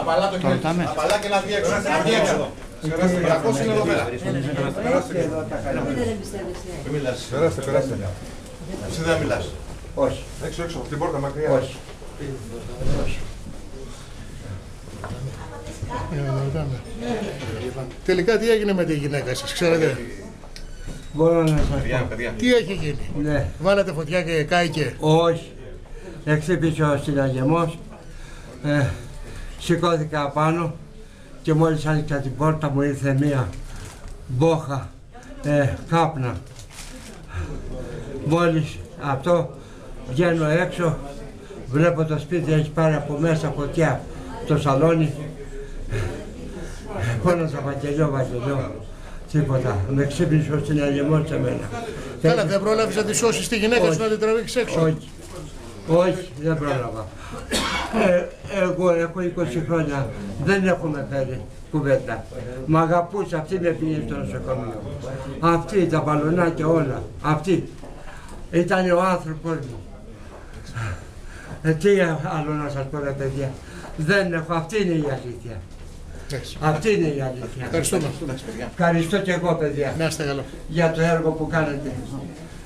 Απαλά το χέρι. Απαλά και να βγει έξω. Κακός είναι εδώ πέρα. Μην μιλάς. Περάστε. Εσύ δεν μιλάς. Όχι. Έξω, από την πόρτα μακριά. Όχι. Τελικά τι έγινε με τη γυναίκα σας, ξέρετε? Μπορώ να σας πω. Τι έχει γίνει? Ναι. Βάλατε φωτιά και κάηκε? Όχι. Εξύπησε ο συναγερμός. Σηκώθηκα απάνω και μόλις άνοιξα την πόρτα μου ήρθε μία μπόχα κάπνα. Μόλις αυτό βγαίνω έξω, βλέπω το σπίτι έχει πάρει από μέσα φωτιά το σαλόνι. Φώναζα Βαγγελιό. Τίποτα. Με ξύπνησε ο συναγερμός σε μένα. Καλά, δεν πρόλαβες να τη σώσεις τη γυναίκα σου, να την τραβήξεις έξω? Όχι, δεν πρόλαβα. Εγώ έχω 20 χρόνια, δεν έχουμε φέρει κουβέντα. Μ' αγαπούσα, αυτή με πήγε στο νοσοκομείο. Αυτή, τα μπαλονάκια όλα. Αυτή ήταν ο άνθρωπος μου. Τι άλλο να σας πω ρε παιδιά. Δεν έχω, αυτή είναι η αλήθεια. Αυτή είναι η αλήθεια. Ευχαριστούμε. Ευχαριστώ και εγώ παιδιά. Να είστε καλά. Για το έργο που κάνετε.